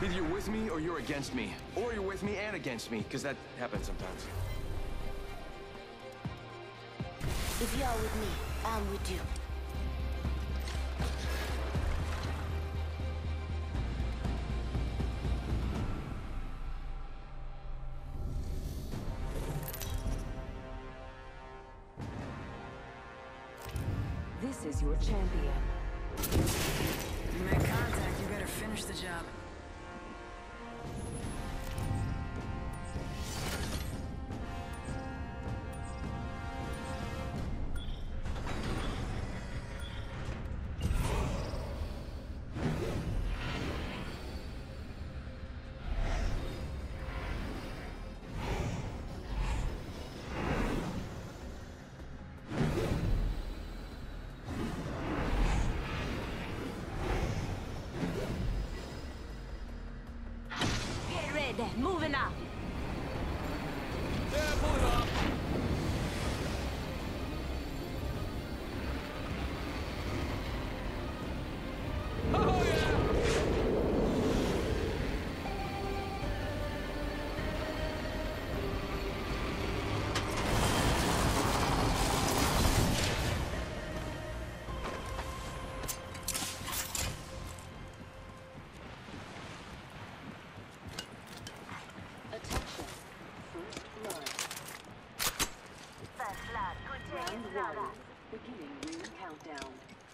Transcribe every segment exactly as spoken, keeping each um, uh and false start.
Either you're with me or you're against me. Or you're with me and against me, because that happens sometimes. If you're with me, I'm with you. This is your champion. You make contact, you better finish the job. Moving up. Yeah, pull it off. Oh, yeah! Beginning ring countdown.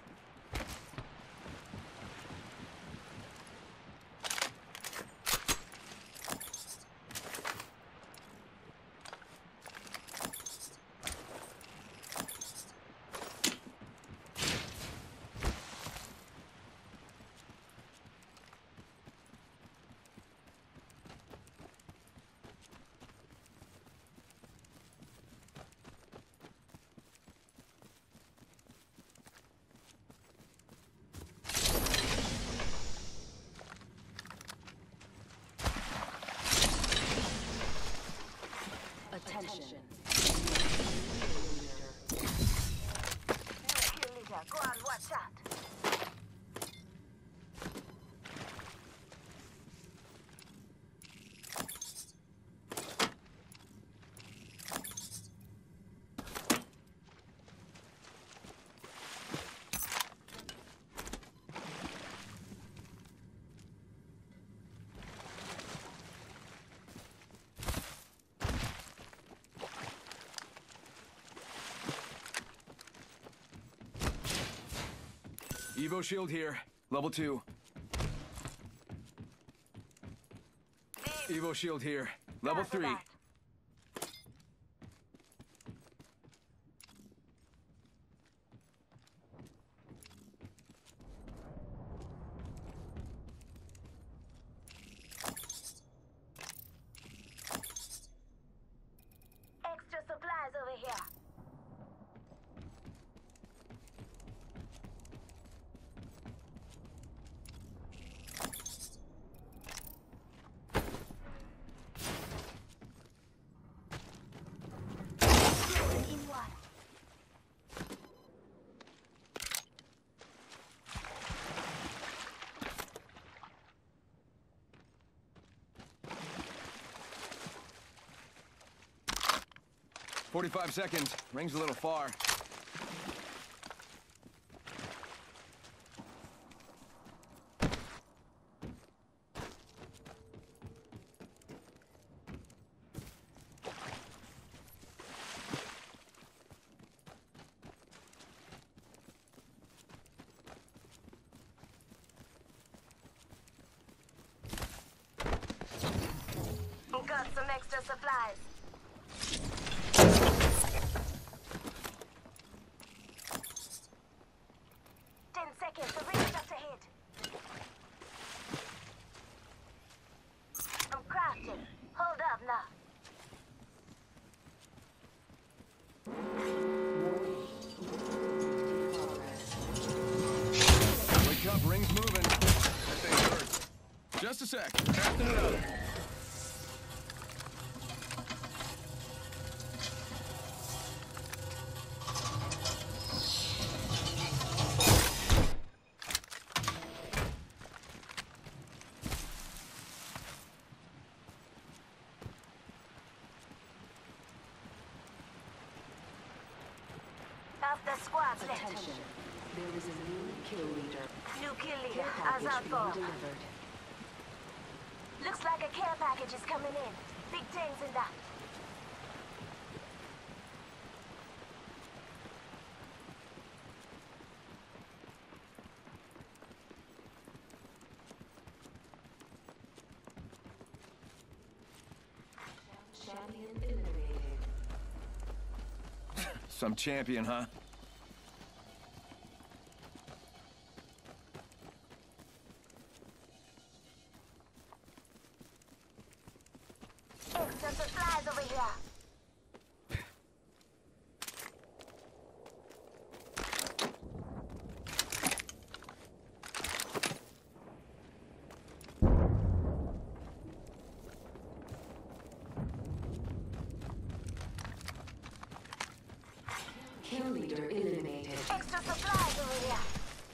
Attention. Go on, watch out. Evo shield here. Level two. Evo shield here. Level three. Extra supplies over here. forty-five seconds. Ring's a little far. Got some extra supplies. Ten seconds, the ring just ahead. I'm crafting. Hold up now. Wake up, ring's moving. That thing's hurt. Just a sec. Crafting it up. squads left. Attention. There is a new kill leader. New kill leader, Care as I package being thought. delivered. Looks like a care package is coming in. Big things in that. Champion eliminated. Some champion, huh? Extra supplies over here. Kill leader eliminated. Extra supplies over here.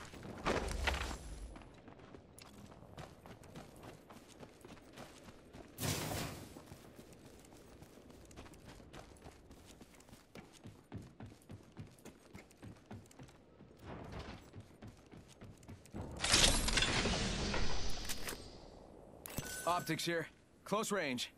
Optics here. Close range.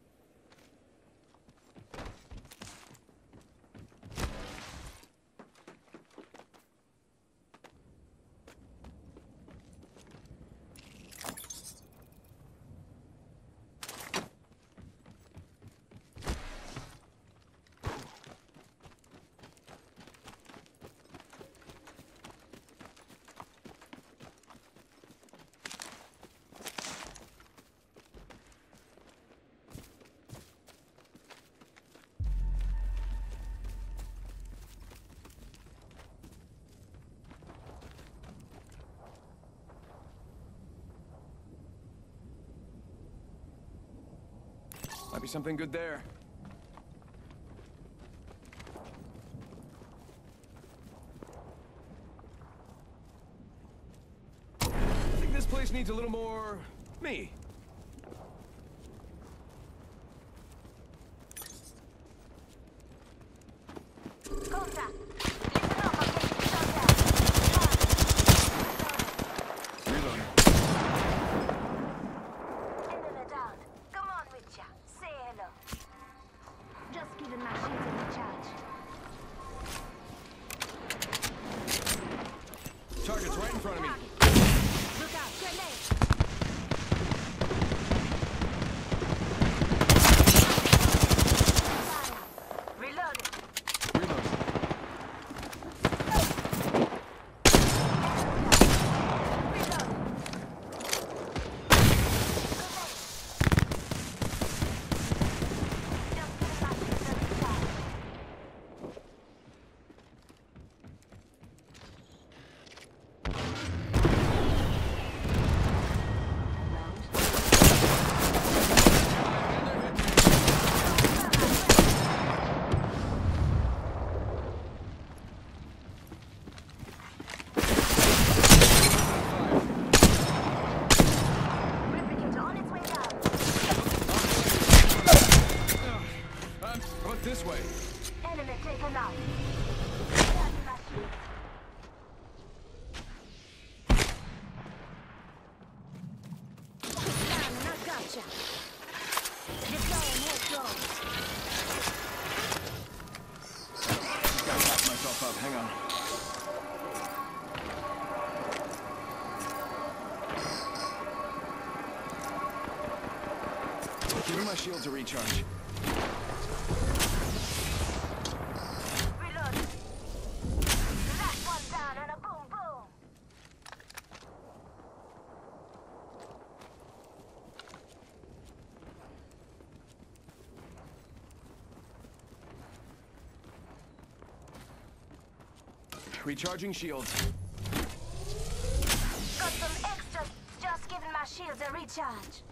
Might be something good there. I think this place needs a little more... me. Contact. Listen up, I'm taking shot down. Reloading. Enemy down. Come on, Witcher. Say hello. Just giving my shields a recharge. Target's right in front of me. Look out, grenade. Reloading. Reloading. Replicator on its way down. Um, how about this way? Enemy taken out. Down, I gotcha. Deploying head drone. Gotta back myself up. Hang on. Giving my shields a recharge. Reload. That one down and a boom boom. Recharging shields. Got some extras. Just giving my shields a recharge.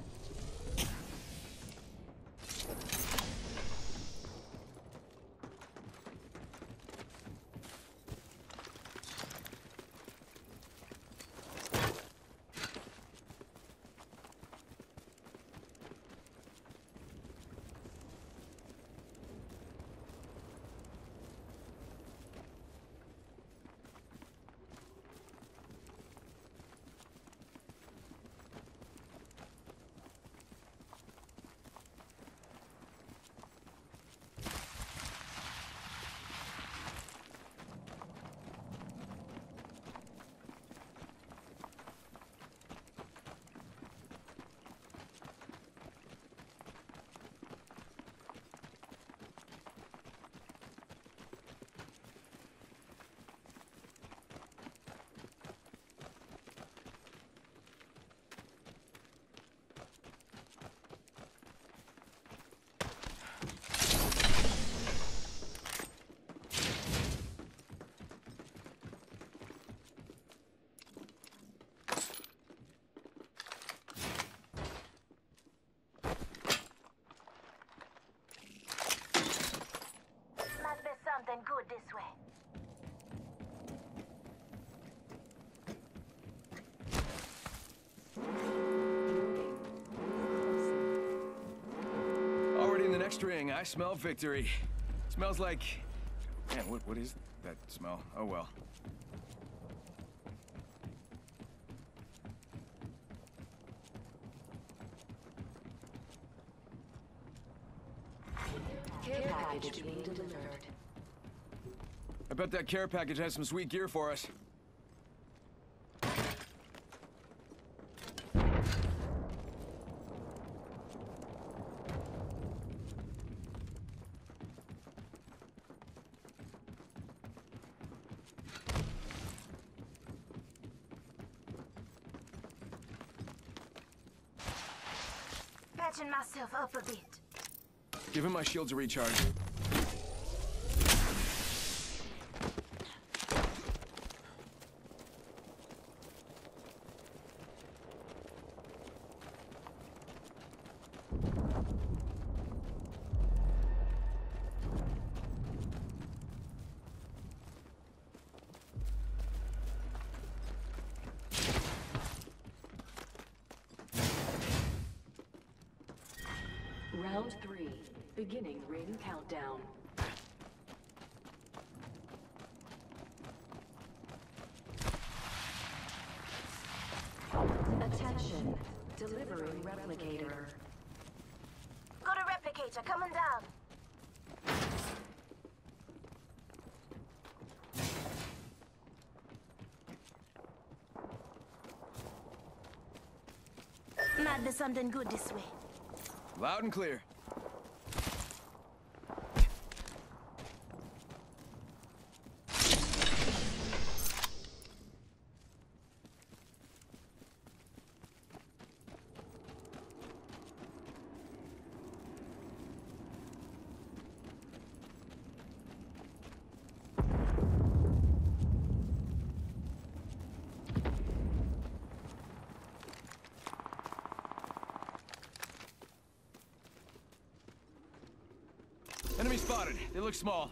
this way. Already in the next ring, I smell victory. Smells like... Man, what, what is that smell? Oh well. Care package being delivered. I bet that care package has some sweet gear for us. Patching myself up a bit. Give him my shields a recharge. Round three, beginning ring countdown. Attention, delivering replicator. Got a replicator coming down. Might be something good this way. Loud and clear. Enemy spotted. They look small.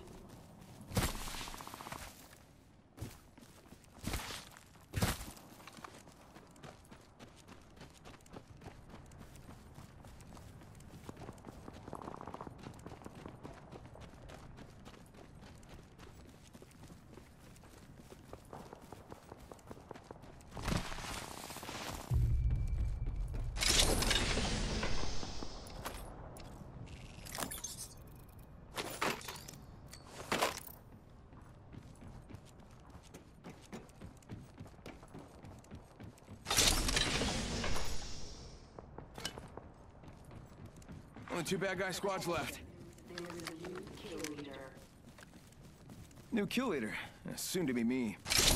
Only two bad guy squads left. There is a new kill leader. New kill leader. Uh, Soon to be me.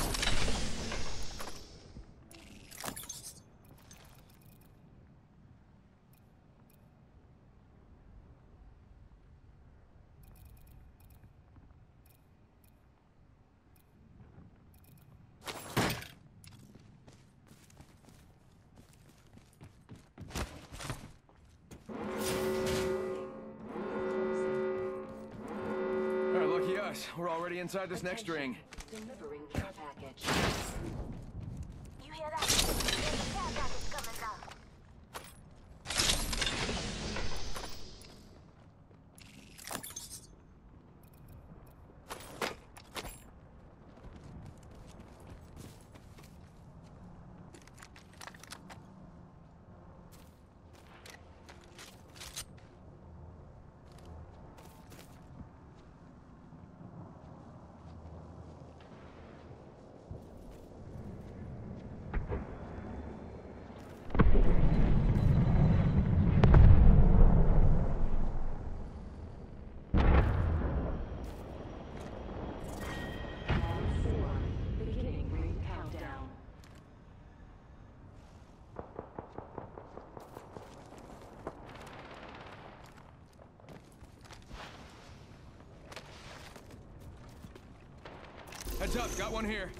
Alright, lucky us. We're already inside this next ring. Delivering care package. You hear that? There's a care package coming down. Round four, beginning ring countdown. Heads up, got one here.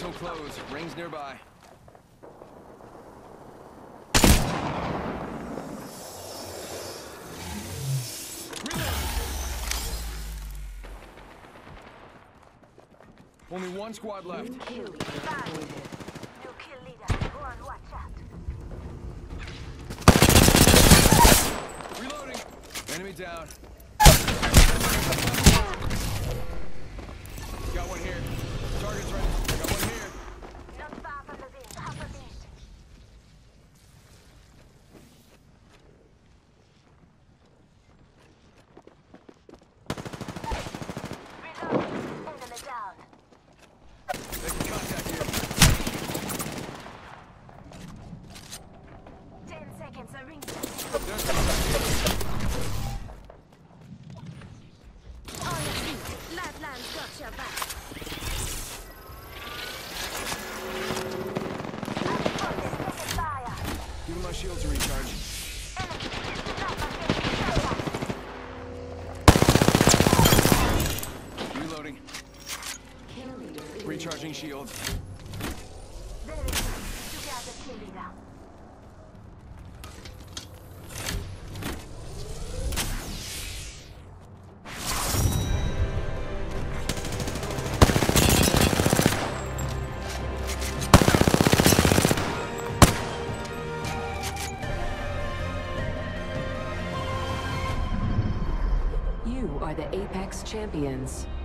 zone closed. Rings nearby. Only one squad left. New kill leader appointed. New kill leader. Go on, watch out. Reloading. Enemy down. Got one here. Target's ready. Got one here. Not far from the bin. Half a minute. Reload. Enemy down. Making contact here. Ten seconds. A ring. There's contact here. On your feet. Lifelines got your back. I'm focused. Taking fire. Giving my shields a recharge. Enemy. Sniper getting fire. Reloading. Kill leader Recharging shields. Very good. You got the kill leader. You are the Apex champions.